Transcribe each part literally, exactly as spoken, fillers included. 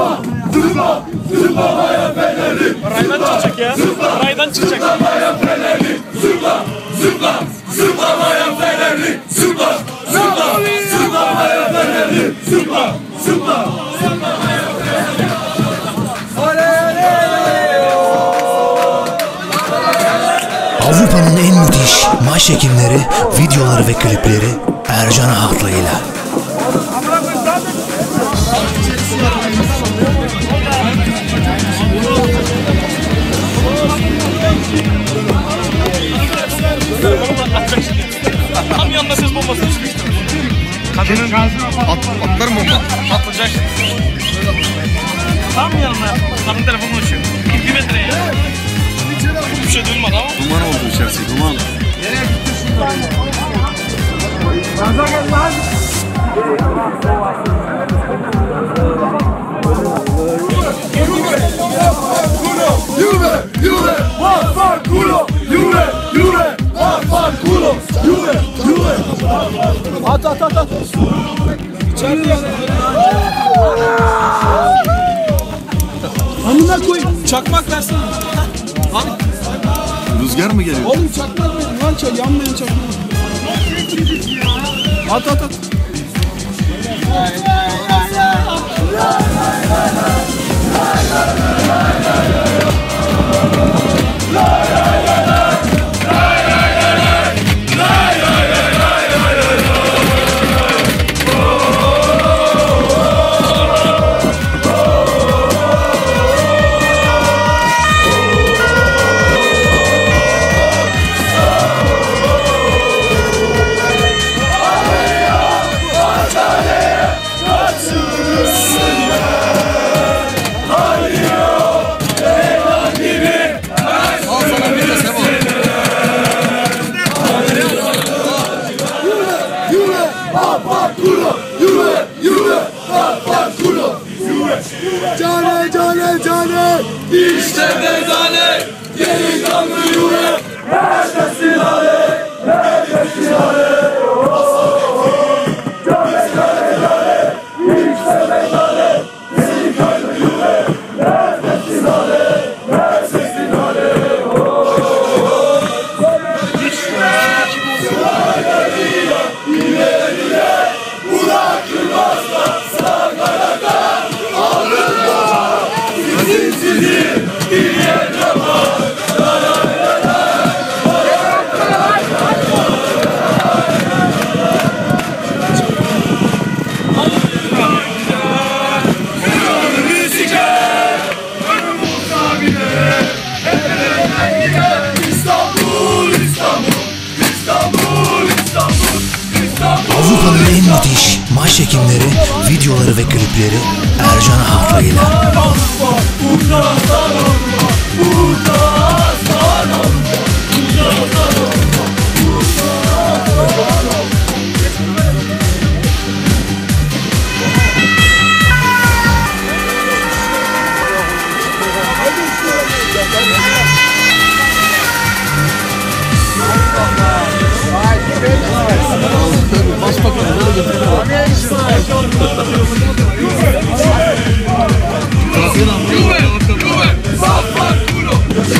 Zıpla, zıpla, zıpla bayan Fenerli. Raydan çıkacak ya. Raydan çıkacak. Zıpla bayan Fenerli. Zıpla, zıpla, zıpla bayan Fenerli. Zıpla, zıpla, zıpla bayan Fenerli. Zıpla, zıpla, zıpla bayan Fenerli. Avrupa'nın en müthiş maç çekimleri, videoları ve klipleri Ercan Haklı ile. Tam yanında ses bombası düşmüştür. Kadının at, atlar mı bomba? Atlayacak. Tam yanına. Kadın telefonu açıyor. Bir metreye ya. Hiçbir şey duymadı ama. Duman oldu içerisi, duman. Gaza gel lan. Juve, Juve, vaffanculo, Juve, Juve, vaffanculo, Juve, Juve. At at at at. İçeride ya. Amına koy. Çakmak versin. Abi. Rüzgar mı geliyor? Oğlum çakmak verin lan, çay yanmayan çakmak. At at at. Cane cane cane, işte mezane, delikanlı Juve. Neredesin Ale, neredesin Ale? Cane cane cane, işte mezane, delikanlı Juve. Neredesin Ale, neredesin Ale? İleriye, bırakılmazsa sağ kanada. Avrupa'nın en müthiş maç çekimleri, videoları ve klipleri Ercan Haklı ile. Juve, Juve, vaffanculo,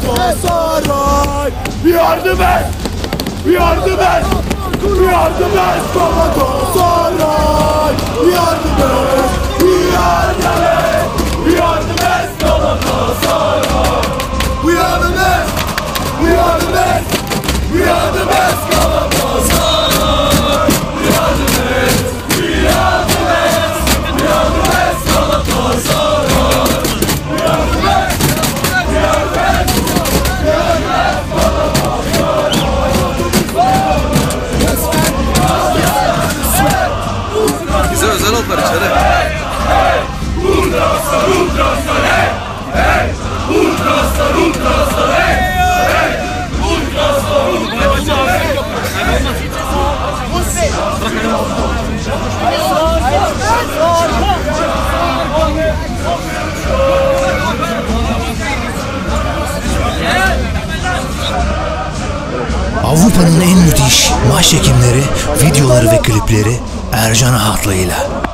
Galatasaray. Yardım et, yardım et, yardım et Galatasaray. Yardım et, yardım et, yardım et Galatasaray. Yardım et, yardım et, yardım et Galatasaray. Yardım et, yardım et, yardım et Galatasaray. Yardım et, yardım et, yardım et Galatasaray. Bize özel oldular içeri. Hey, Ultraslar, Ultraslar, hey, hey, Ultraslar, Ultraslar, hey, hey, Ultraslar, Ultraslar, hey. Avrupa'nın en müthiş maç çekimleri, videoları ve klipleri Ercan Ahatlı'yla.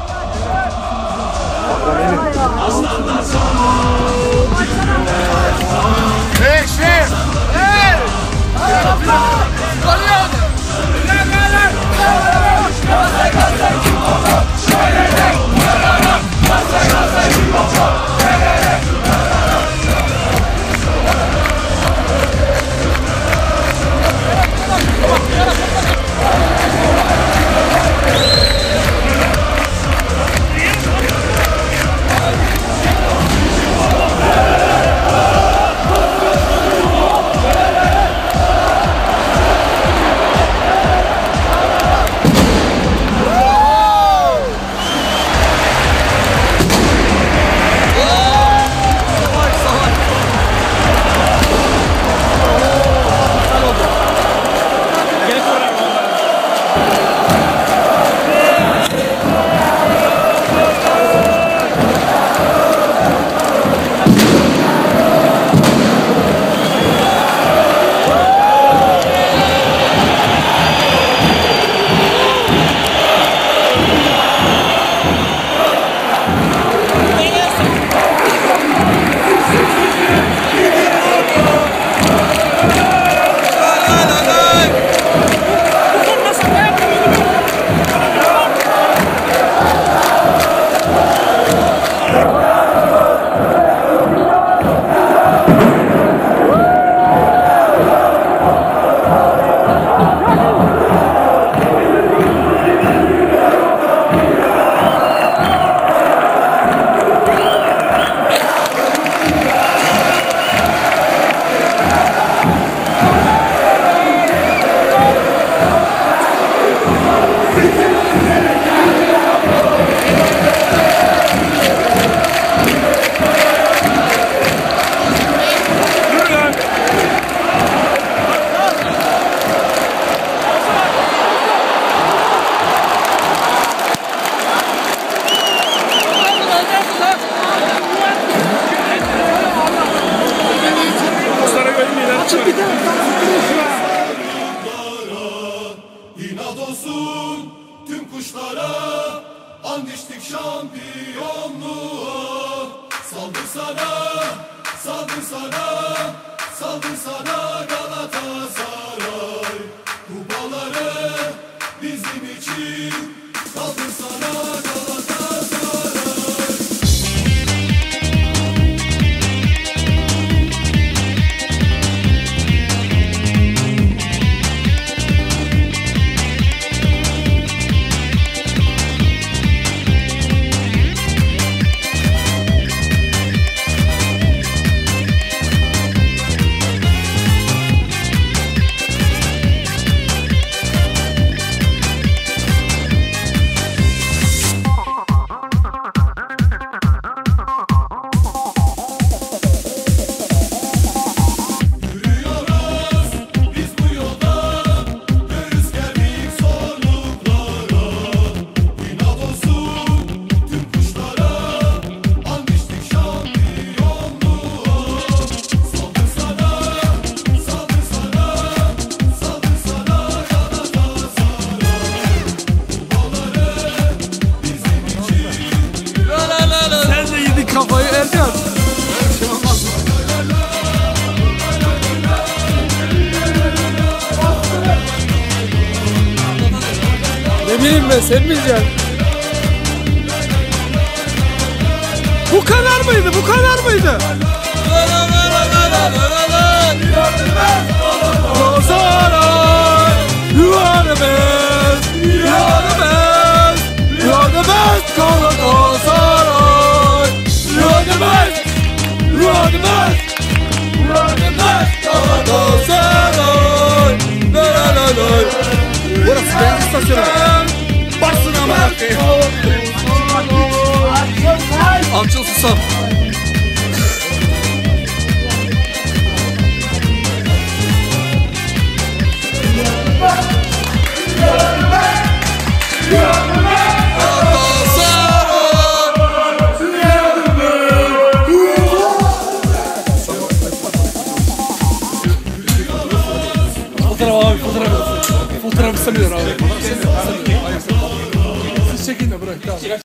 İnat olsun tüm kuşlara, and içtik şampiyonluğa. Saldır sana, saldır sana, saldır sana Galatasaray. Kupaları bizim için, saldır sana Galatasaray. Kafayı Ercan. Bilinmez, sen bileceksin. Bu kadar mıydı? Bu kadar mıydı? Galatasaray, you are the best, you are the best, you are the best, Galatasaray, you are the best, you are the best, you are the best, Galatasaray. La la la la. Burası benzin istasyonu. Baksın ama. Amcalı susam. Fotoğraf abi, fotoğraf. Fotoğrafı sanıyor abi. Siz çekin de bırak. Tamam.